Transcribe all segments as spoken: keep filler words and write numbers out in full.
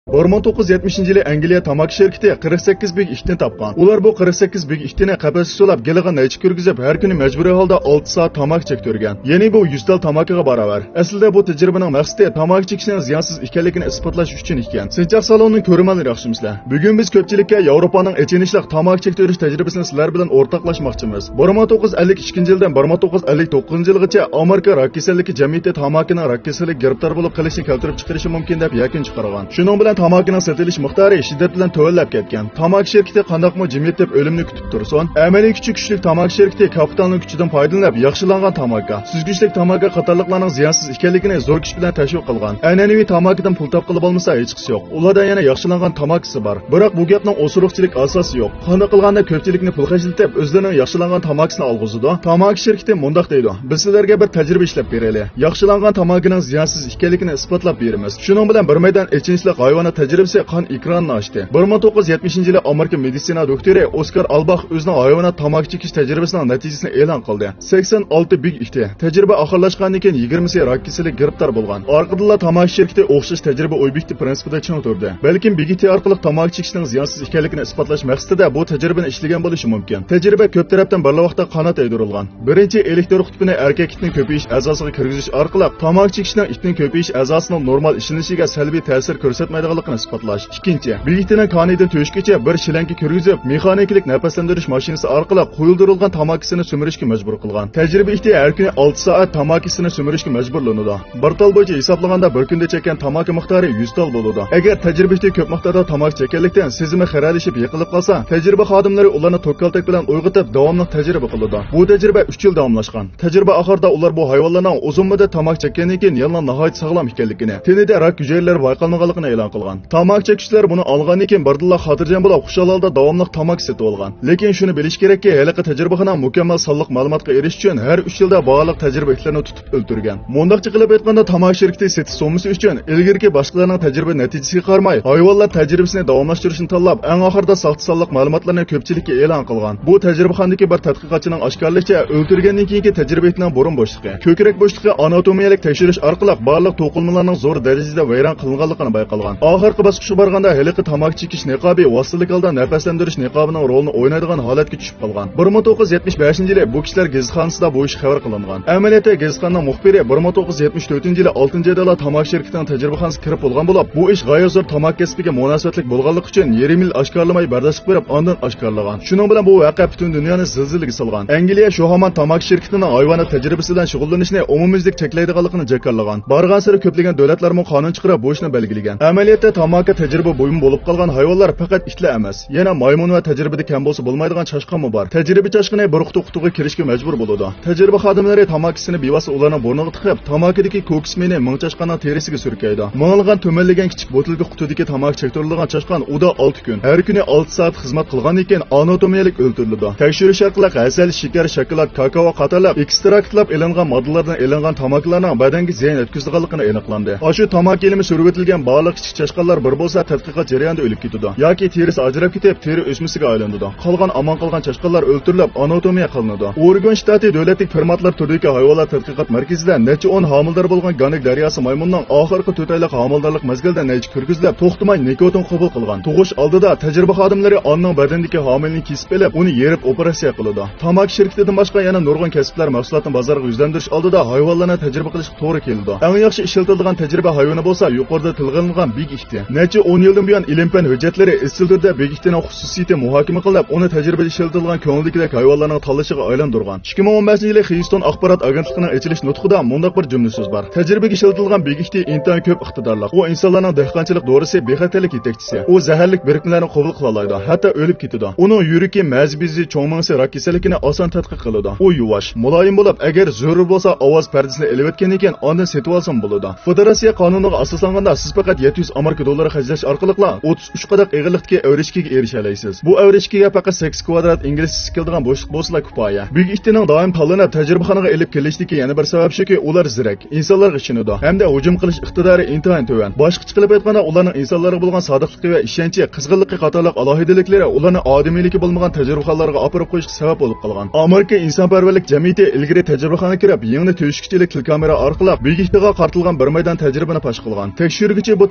bir ming to'qqiz yuz yetmishinchi yili Angliya tamaki şirketi qirq sakkiz big ishni topgan. Ular bu qirq sakkiz big ishni qafasga solib, giliga nechib kirgizib, har kuni majburiy holda olti soat tamaki chektirgan. Ya'ni bu yuz tal tamakiga barobar. Aslida bu tajribaning maqsadi tamaki chekishning ziyonsiz ekanligini isbotlash uchun ekan. Sinchaq salonning ko'rmanlar yaxshimizlar. Bugun biz ko'pchilikka Yevropaning echinishliq tamaki chektirish tajribasini sizlar bilan o'rtoqlashmoqchimiz. bir ming to'qqiz yuz ellik ikkinchi yildan bir ming to'qqiz yuz ellik to'qqizinchi yilgacha Amerika rak kasalligi jamiyati tamakining rak kasalligiga giribtor bo'lib qilishni keltirib chiqarishi mumkin deb yakun chiqargan. Shuning bilan tamakining sotilish miqdori shiddat bilan tövallab ketgan. Tamaki şirketi qandaqmi jimiyat deb o'limni kutib tursin. Amaliy kuchi kuchli tamaki şirketi kapitalning kuchidan foydalanib yaxshilangan tamaki, süzgichlik tamaki qatorliqlarning ziyonsiz ekanligini zo'r kuch bilan tashviq qilgan. An'anaviy tamakidan pul topqilib olmasa hech qisi yo'q. Ularda yana yaxshilangan tamakisi bor. Biroq bu gapning osuruqchilik asosi yo'q. Qanday qilganda ko'pchilikni pul xarjlatib o'zlarining yaxshilangan tamakisini olg'izidi. Tamaki şirketi mundaq deydi. Biz sizlarga bir tajriba ishlab beraylik. Yaxshilangan tamakining ziyonsiz ekanligini isbotlab beramiz. Shuning bilan bir maydon echinishli hayvonot tajribasi qon ekranini ochdi. bir ming to'qqiz yuz yetmishinchi yili Amerika meditsina doktori Oskar Albach o'zining hayvonot tamaki chekish tajribasining natijasini e'lon qildi. sakson olti big ishdi. Tajriba oxirlashgandan keyin yigirmasi rak kasalligiga giribtor bo'lgan. Orqadilla tamaki şirketi o'xshash tajriba o'ybikti prinsipida ching turdi. Balkim big ishti orqali tamaki chekishning ziyonsiz ekanligini isbotlash maqsadida bu tajribani ishlagan bo'lishi mumkin. Tajriba ko'p tarafdan bir vaqtda qanot aydirilgan. Birinchi elektr qutbini erkak itning ko'payish a'zosiga kirgizish orqali tamaki chekishning itning ko'payish a'zosining normal ishlashiga salbiy ta'sir ko'rsatmaydiganligini isbotlash. Ikkinchi, big ishtining qonidan to'shgacha bir shilanka kirgizib, mexaniklik nafaslantirish mashinasi orqali qo'yildirilgan tamakisini so'mirishga majbur qilgan. Tajriba ishti har kuni olti soat tamakisini so'mirishga majburlanadi. Bir tal bo'yicha hisoblaganda bir kunda chekkan tamaki miqdori yuz tal bo'ladi. Agar tajriba ishti ko'p miqdorda tamaki chekanlikdan sezimi xiralashib yiqilib qolsa, tajriba xodimlari ularni to'kkaltak bilan uyg'otib davomli tajriba qiladi. Bu tajriba uch yil davomlashgan. Tajriba oxirida ular bu hayvonlarning uzun muddat tamaki chekkandan keyin yana nihoyat sog'lom ekanligini, tenida rak hujayralari bayqalmaganligini e'lon qilgan. Tamaki chekishchilar buni olgandan keyin birdilla xotirjam bo'lib, xushal holda davomli tamaki sotib olgan. Lekin shuni bilish kerakki, haliqi tajribaxona mukammal sonliq ma'lumotga erishish uchun har uch yilda bog'liq tajriba itlarni tutib o'ltirgan. Mundaqcha qilib aytganda tamaki shirkati setish so'misi uchun ilgirki boshqalarning tajriba natijasiga qaramay, hayvonlar tajribasini davomlashtirishni tanlab, eng oxirida soxta sonliq ma'lumotlarni ko'pchilikka e'lon qilgan. Bu tajribaxonadagi bir tadqiqotchining oshkorlashicha, o'ltirgandan keyingi tajriba itining burun bo'shlig'i, ko'krak bo'shlig'i anatomiyalik tekshirish orqali barliq to'qilmalarning zo'r darajada vayron qilinganligini bayqalgan. Oxirgi bosqichga borganda haliqi tamaki chekish niqobi vositalik holda nafaslantirish niqobining rolini o'ynaydigan holatga tushib qolgan. bir ming to'qqiz yuz yetmish beshinchi yili bu kishilar gazitxonasida bu ish xabar qilingan. Amaliyotda gazitxonaning muxbiri bir ming to'qqiz yuz yetmish to'rtinchi yili oltinchi oyda tamaki shirkatining tajribaxonasiga kirib bo'lgan bo'lib, bu ish g'oyat zo'r tamaki kasbiga munosabatlik bo'lganligi uchun yarim yil oshkorlamay bardoshlik berib, ondan oshkorlagan. Shuning bilan bu voqea butun dunyoni zilzilaga solgan. Angliya shu hamon tamaki shirkatining hayvonot tajribasi bilan shug'ullanishni umumyuzlik cheklaydiganligini jakarlagan. Bargan sari ko'plagan davlatlarning qonun chiqarib bu ishni belgilagan. Amaliyotda tamaki tajriba bo'yim bo'lib qolgan hayvonlar faqat itlar emas, yana maymun va tajribada kam bo'lsa bo'lmaydigan chashqonmi bor. Tajriba chashqoni bir qutuq-qutuqqa kirishga majbur bo'ladi. Tajriba xodimlari tamakisini bevasi ularning burniga tiqib, tamakidagi ko'ksmini ming chashqonning terisiga surkaydi. Ming'ilgan to'milgan kichik botilga qutidagi tamaki chektirilgan chashqon uda olti kun, har kuni olti soat xizmat qilgandan keyin anatomiyalik o'ldirildi. Tekshirish orqali asal, shakar, shokolad, kakao qatorlar ekstraktlab elingan moddalardan elingan tamakilarning badanga ziyon yetkazganligini aniqlandi. Shu tamaki ilmi survetilgan baliq kichik chashqonlar bir bo'lsa tadqiqot jarayonida o'lib ketadi yoki terisi ajrab ketib, teri o'smasiga aylanadi. Qolgan amon qolgan chashqonlar o'ldirilib, anatomiya qilinadi. Oregon shtati davlatlik primatlar turidagi hayvonlar tadqiqot markazida necha o'n homildor bo'lgan Ganik daryosi maymunning oxirgi to'rt oylik homildorlik mezgilida necha kirgizilib, to'xtamay nikotin qabul qilgan. Tug'ish oldida tajriba xodimlari onning badandagi homilni kesib olib, uni yerib operatsiya qiladi. Tamaki shirkatidan boshqa yana nurg'un kasblar mahsulotni bozorga yuzlandirish oldida hayvonlarni tajriba qilish to'g'ri keldi. Eng yaxshi ishlatilgan tajriba hayvoni bo'lsa, yuqorida tilg'anilgan big ishti. Necha o'n yildan buyon ilm-fan hujjatlari izchil turda big ishtining xususiyatini muhokama qilib, uni tajribada ishlatilgan ko'ngildagidek hayvonlarning tanlashiga aylantirgan. ikki ming o'n beshinchi yili Houston axborot agentligining ochilish nutqida mundaq bir jumla so'z bor. Tajribaga ishlatilgan big ishti intayin ko'p iqtidorli. U insonlarning dehqonchilik dorisi, bexatarlik yetakchisi. U zaharlik birikmalarni qabul qila oladi, hatto o'lib ketadi. Uning yuragi, mazbizi, cho'ngmangsi rak kasalligini oson tadqiq qiladi. U yuvosh, muloyim bo'lib, agar zarur bo'lsa ovoz pardasini elib o'tgandan keyin ondan setib olsam bo'ladi. Federatsiya qonuniga asoslanganda siz faqat yetti yuz Amerika dollari xarjlash orqali o'ttiz uch qadaq eg'irlikdagi avrishkiga erisha olasiz. Bu avrishkiga faqat sakkiz kvadrat ingliz sikildigan bo'shliq bo'lsa kifoya. Big ishtining doim tanlanib tajribaxonaga elib kelishdagi yana bir sabab shuki, ular zirak, insonlarga ishonadi hamda hujum qilish iqtidori intayin to'van. Boshqacha qilib aytganda, ularning insonlarga bo'lgan sodiqligi va ishonchi, qizg'inligi qatorliq alohidaliklari ularni odamiyligi bo'lmagan tajribaxonalarga olib qo'yishga sabab bo'lib qolgan. Amerika insonparvarlik jamiyati ilgari tajribaxonaga kirib, yangi to'shkichilik kamera orqali big ishtiga qartilgan bir maydon tajribani pash qilgan. Tekshiruvchi bu tajribaxonada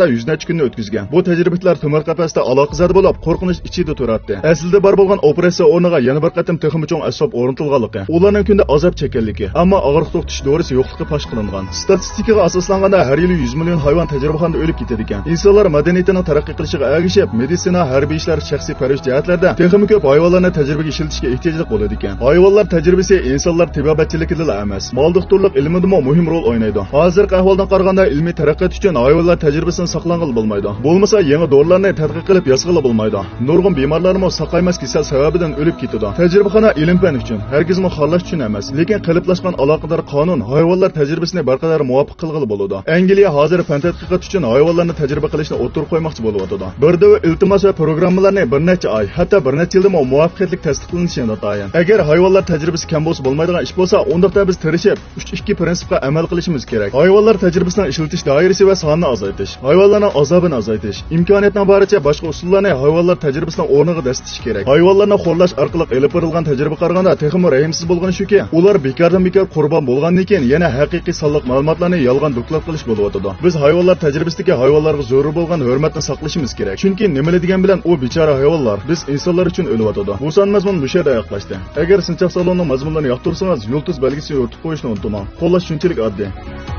qaraganda yuz necha kunni o'tkazgan. Bu tajribalar temir qafasda aloqazada bo'lib, qo'rqinish ichida turardi. Aslida bor bo'lgan operatsiya o'rniga yana bir qatim texmi cho'ng asob o'rnatilganligi, ularning kunda azob chekkanligi, ammo og'riq to'xtatish dorisi yo'qligi fosh qilingan. Statistikaga asoslanganda har yili yuz million hayvon tajribaxonada o'lib ketadi ekan. Insonlar madaniyatining taraqqiy qilishiga ergishib, meditsina, harbiy ishlar, shaxsiy farj jihatlarda texmi ko'p hayvonlarni tajribaga ishlatishga ehtiyojli bo'ladi ekan. Hayvonlar tajribasi insonlar tibobatchiligida emas, mol doktorlik ilmidami muhim rol o'ynaydi. Hozirgi ahvoldan qaraganda ilmiy taraqqiyot uchun hayvonlar tajribasini saqlangan bo'lmaydi. Bo'lmasa yangi dorilarni tadqiq qilib yasag'ila bo'lmaydi. Nurg'un bemorlarmi saqaymas kasal sababidan o'lib ketadi. Tajribaxona ilm-fan uchun, hargizmi xohlash uchun emas, lekin qiliplashgan aloqador qonun hayvonlar tajribasini barqaror muvofiq qilg'ili bo'ladi. Angliya hozir fan tadqiqot uchun hayvonlarni tajriba qilishni o'tirib qo'ymoqchi bo'lyapti. Birda iltimos va programmalarni bir necha oy, hatto bir necha yilda muvaffaqiyatli tasdiqlanishi notayin. Agar hayvonlar tajribasi kam bo'lsa bo'lmaydigan ish bo'lsa, unda biz tirishib uch ikki prinsipga amal qilishimiz kerak. Hayvonlar tajribasini ishlatish doirasi va sonini azaytish, hayvonlarning azobini azaytish, imkoniyatning boricha boshqa usullarni hayvonlar tajribasining o'rniga dastatish kerak. Hayvonlarni xo'rlash orqali elib berilgan tajriba qaraganda texmi rahimsiz bo'lgani shuki, ular bekordan bekor qurbon bo'lgandan keyin yana haqiqiy sonliq ma'lumotlarni yolg'on doklad qilish bo'lyapti. Biz hayvonlar tajribasidagi hayvonlarga zo'r bo'lgan hurmatni saqlashimiz kerak. Chunki nima degan bilan u bechora hayvonlar biz insonlar uchun o'lyapti. Bu son mazmun bu yerda oyoqlashdi. Agar sinchoq salonning mazmunlarini yoqtirsangiz, yulduz belgisi yo'rtib qo'yishni unutmang. Qo'llash shunchalik oddiy.